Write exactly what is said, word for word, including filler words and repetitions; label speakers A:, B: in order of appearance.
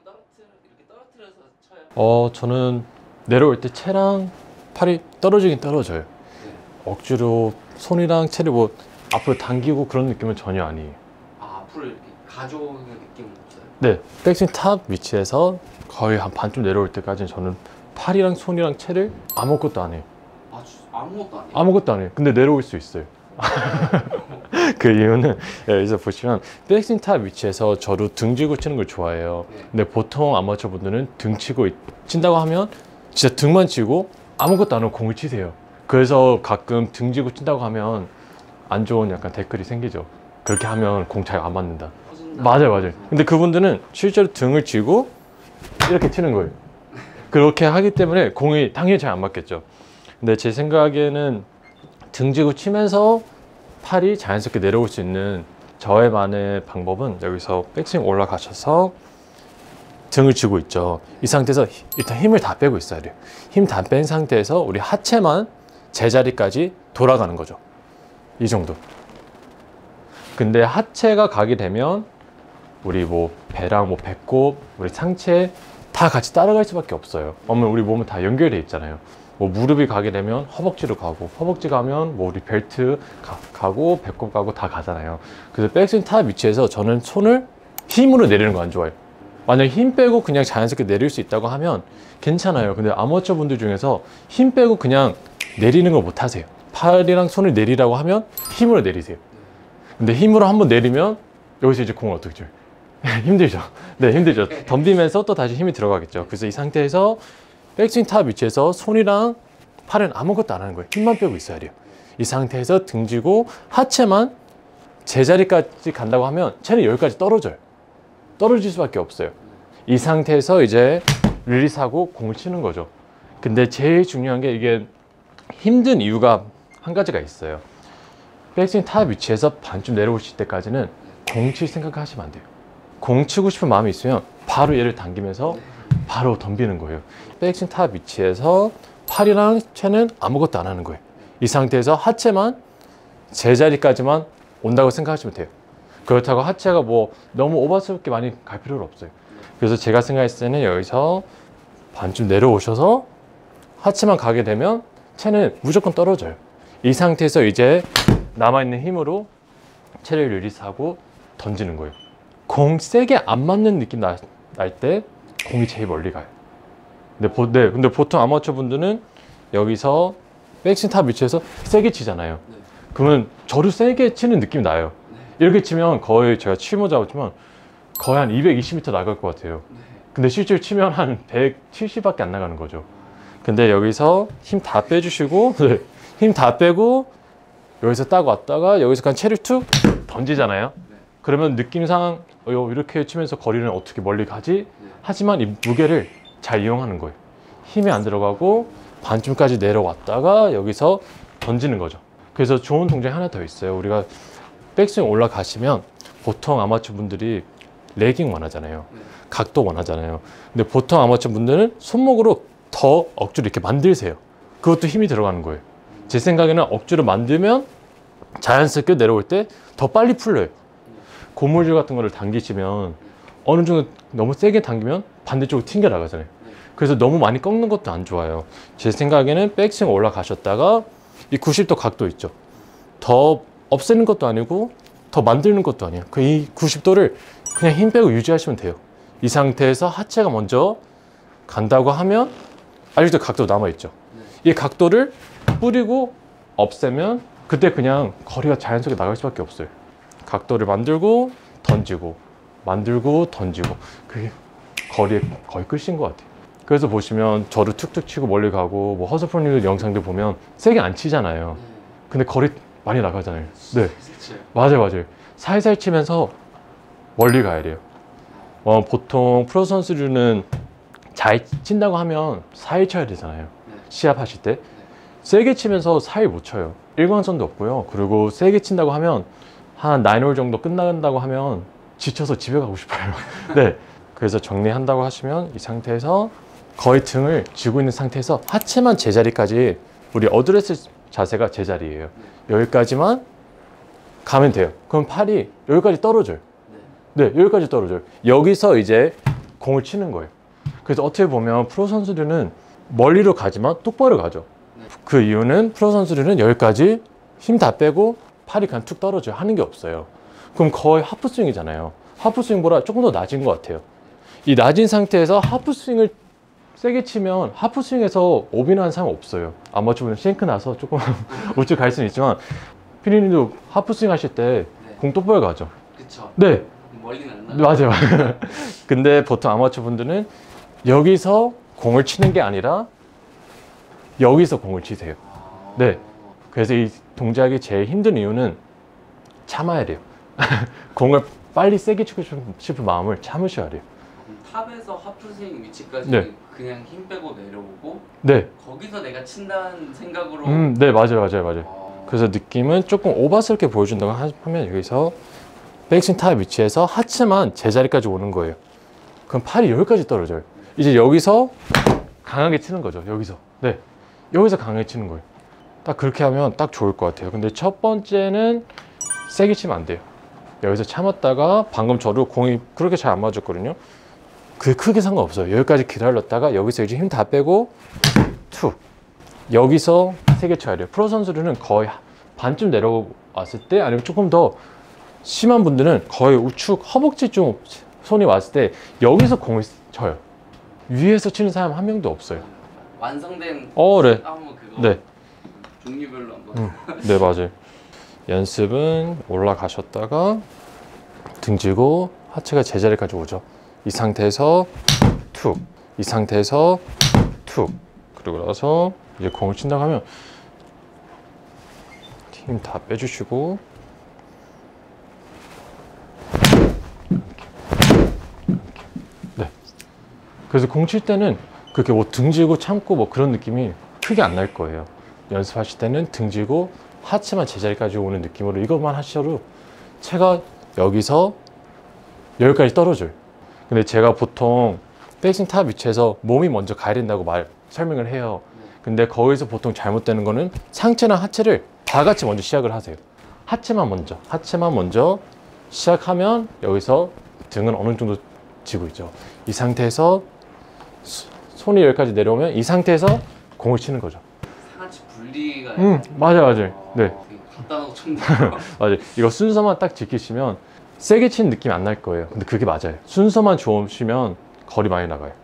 A: 떨어뜨려, 이렇게 떨어뜨려서 쳐요?
B: 어 저는 내려올 때 채랑 팔이 떨어지긴 떨어져요. 네. 억지로 손이랑 채를 뭐 앞으로 당기고 그런 느낌은 전혀 아니에요.
A: 아, 앞으로 이렇게 가져오는 느낌은 없어요?
B: 네, 백스윙 탑 위치에서 거의 한 반쯤 내려올 때까지는 저는 팔이랑 손이랑 채를 아무것도 안 해요.
A: 아, 아무것도 안 해요?
B: 아무것도 안 해요. 근데 내려올 수 있어요. 그 이유는 여기서 보시면 백스윙 탑 위치에서 저도 등 쥐고 치는 걸 좋아해요. 네. 근데 보통 아마추어 분들은 등 치고 친다고 하면 진짜 등만 치고 아무것도 안 하고 공을 치세요. 그래서 가끔 등 쥐고 친다고 하면 안 좋은 약간 댓글이 생기죠. 그렇게 하면 공 잘 안 맞는다. 맞아요, 맞아요. 근데 그분들은 실제로 등을 쥐고 이렇게 치는 거예요. 그렇게 하기 때문에 공이 당연히 잘 안 맞겠죠. 근데 제 생각에는 등 쥐고 치면서 팔이 자연스럽게 내려올 수 있는 저의만의 방법은 여기서 백스윙 올라가셔서 등을 쥐고 있죠. 이 상태에서 일단 힘을 다 빼고 있어야 돼요. 힘 다 뺀 상태에서 우리 하체만 제자리까지 돌아가는 거죠. 이 정도. 근데 하체가 가게 되면 우리 뭐 배랑 뭐 배꼽, 우리 상체 다 같이 따라갈 수밖에 없어요. 왜냐면 우리 몸은 다 연결돼 있잖아요. 뭐 무릎이 가게 되면 허벅지로 가고, 허벅지 가면 뭐 우리 벨트 가, 가고 배꼽 가고 다 가잖아요. 그래서 백스윙 탑 위치에서 저는 손을 힘으로 내리는 거 안 좋아해요. 만약에 힘 빼고 그냥 자연스럽게 내릴 수 있다고 하면 괜찮아요. 근데 아마추어 분들 중에서 힘 빼고 그냥 내리는 걸 못 하세요. 팔이랑 손을 내리라고 하면 힘으로 내리세요. 근데 힘으로 한번 내리면 여기서 이제 공을 어떻게 줘요? 힘들죠. 네, 힘들죠. 덤비면서 또 다시 힘이 들어가겠죠. 그래서 이 상태에서 백스윙 탑 위치에서 손이랑 팔은 아무것도 안 하는 거예요. 힘만 빼고 있어야 돼요. 이 상태에서 등 쥐고 하체만 제자리까지 간다고 하면 채는 여기까지 떨어져요. 떨어질 수밖에 없어요. 이 상태에서 이제 릴리스하고 공을 치는 거죠. 근데 제일 중요한 게 이게 힘든 이유가 한 가지가 있어요. 백스윙 탑 위치에서 반쯤 내려오실 때까지는 공 칠 생각하시면 안 돼요. 공 치고 싶은 마음이 있으면 바로 얘를 당기면서 바로 덤비는 거예요. 백스윙 탑 위치에서 팔이랑 채는 아무것도 안 하는 거예요. 이 상태에서 하체만 제자리까지만 온다고 생각하시면 돼요. 그렇다고 하체가 뭐 너무 오버스럽게 많이 갈 필요는 없어요. 그래서 제가 생각했을 때는 여기서 반쯤 내려오셔서 하체만 가게 되면 채는 무조건 떨어져요. 이 상태에서 이제 남아있는 힘으로 채를 릴리스하고 던지는 거예요. 공 세게 안 맞는 느낌 날 때 공이 제일 멀리 가요. 근데, 보, 네, 근데 보통 아마추어 분들은 여기서 백스윙 탑 위치에서 세게 치잖아요. 네. 그러면 저도 세게 치는 느낌이 나요. 네. 이렇게 치면 거의 제가 칠모 잡았지만 거의 한 이백이십 미터 나갈 것 같아요. 네. 근데 실제로 치면 한 백칠십밖에 안 나가는 거죠. 근데 여기서 힘 다 빼주시고 네, 힘 다 빼고 여기서 딱 왔다가 여기서 그냥 채를 툭 던지잖아요. 네. 그러면 느낌상 이렇게 치면서 거리는 어떻게 멀리 가지? 네. 하지만 이 무게를 잘 이용하는 거예요. 힘이 안 들어가고 반쯤까지 내려왔다가 여기서 던지는 거죠. 그래서 좋은 동작이 하나 더 있어요. 우리가 백스윙 올라가시면 보통 아마추어 분들이 레깅 원하잖아요. 네. 각도 원하잖아요. 근데 보통 아마추어 분들은 손목으로 더 억지로 이렇게 만들세요. 그것도 힘이 들어가는 거예요. 제 생각에는 억지로 만들면 자연스럽게 내려올 때 더 빨리 풀려요. 고무줄 같은 거를 당기시면 어느 정도 너무 세게 당기면 반대쪽으로 튕겨 나가잖아요. 그래서 너무 많이 꺾는 것도 안 좋아요. 제 생각에는 백스윙 올라가셨다가 이 구십 도 각도 있죠. 더 없애는 것도 아니고 더 만드는 것도 아니에요. 그 이 구십 도를 그냥 힘 빼고 유지하시면 돼요. 이 상태에서 하체가 먼저 간다고 하면 아직도 각도 남아있죠. 이 각도를 뿌리고 없애면 그때 그냥 거리가 자연스럽게 나갈 수밖에 없어요. 각도를 만들고 던지고 만들고 던지고 그게 거리의 거의 끝인 것 같아요. 그래서 보시면 저를 툭툭 치고 멀리 가고 뭐 허스프로님들 영상들 보면 세게 안 치잖아요. 근데 거리 많이 나가잖아요. 네, 맞아요, 맞아요. 살살 치면서 멀리 가야 돼요. 어, 보통 프로 선수들은 잘 친다고 하면 사일 쳐야 되잖아요. 시합하실 때 세게 치면서 사일 못 쳐요. 일관성도 없고요. 그리고 세게 친다고 하면 한 나인 홀 정도 끝난다고 하면 지쳐서 집에 가고 싶어요. 네, 그래서 정리한다고 하시면 이 상태에서 거의 등을 쥐고 있는 상태에서 하체만 제자리까지, 우리 어드레스 자세가 제자리예요. 여기까지만 가면 돼요. 그럼 팔이 여기까지 떨어져요. 네, 여기까지 떨어져요. 여기서 이제 공을 치는 거예요. 그래서 어떻게 보면 프로 선수들은 멀리로 가지만 똑바로 가죠.
A: 네.
B: 그 이유는 프로 선수들은 여기까지 힘 다 빼고 팔이 그냥 툭 떨어져요. 하는 게 없어요. 그럼 거의 하프 스윙이잖아요. 하프 스윙보다 조금 더 낮은 것 같아요. 이 낮은 상태에서 하프 스윙을 세게 치면 하프 스윙에서 오비나 하는 사람 없어요. 아마추어는 싱크 나서 조금 우측 갈 수는 있지만 피디님도 하프 스윙 하실 때 공
A: 네.
B: 똑바로 가죠.
A: 그쵸.
B: 네,
A: 멀리는 안 나가.
B: 맞아요. 근데 보통 아마추어 분들은 여기서 공을 치는 게 아니라 여기서 공을 치세요.
A: 아...
B: 네. 그래서 이 동작이 제일 힘든 이유는 참아야 돼요. 공을 빨리 세게 치고 싶은 마음을 참으셔야 돼요.
A: 그럼 탑에서 하프스윙 위치까지
B: 네.
A: 그냥 힘 빼고 내려오고
B: 네.
A: 거기서 내가 친다는 생각으로.
B: 음, 네, 맞아요, 맞아요, 맞아요.
A: 아...
B: 그래서 느낌은 조금 오버스럽게 보여준다고 하- 하면 여기서 백스윙 탑 위치에서 하체만 제자리까지 오는 거예요. 그럼 팔이 여기까지 떨어져요. 이제 여기서 강하게 치는 거죠. 여기서. 네. 여기서 강하게 치는 거예요. 딱 그렇게 하면 딱 좋을 것 같아요. 근데 첫 번째는 세게 치면 안 돼요. 여기서 참았다가 방금 저도 공이 그렇게 잘 안 맞았거든요. 그게 크게 상관없어요. 여기까지 기다렸다가 여기서 이제 힘 다 빼고 툭. 여기서 세게 쳐야 돼요. 프로 선수들은 거의 반쯤 내려왔을 때 아니면 조금 더 심한 분들은 거의 우측 허벅지 좀 손이 왔을 때 여기서 공을 쳐요. 위에서 치는 사람 한 명도 없어요.
A: 완성된
B: 어, 네.
A: 한번 그거
B: 네.
A: 종류별로 한번.
B: 음, 네, 맞아요. 연습은 올라가셨다가 등지고 하체가 제자리까지 오죠. 이 상태에서 툭, 이 상태에서 툭, 그리고 나서 이제 공을 친다고 하면 힘 다 빼주시고 이렇게, 이렇게. 네. 그래서 공 칠 때는 그렇게 뭐 등지고 참고 뭐 그런 느낌이 크게 안 날 거예요. 연습하실 때는 등지고 하체만 제자리까지 오는 느낌으로 이것만 하셔도 채가 여기서 여기까지 떨어져요. 근데 제가 보통 백스윙 탑 위치에서 몸이 먼저 가야 된다고 말 설명을 해요. 근데 거기서 보통 잘못되는 거는 상체나 하체를 다 같이 먼저 시작을 하세요. 하체만 먼저, 하체만 먼저 시작하면 여기서 등은 어느 정도 지고 있죠. 이 상태에서 수- 손이 여기까지 내려오면 이 상태에서 공을 치는 거죠.
A: 상하치 분리가.
B: 음, 맞아요, 맞아요. 네.
A: 갖다 놓고 쳤는데.
B: 맞아요. 이거 순서만 딱 지키시면 세게 치는 느낌이 안 날 거예요. 근데 그게 맞아요. 순서만 좋으시면 거리 많이 나가요.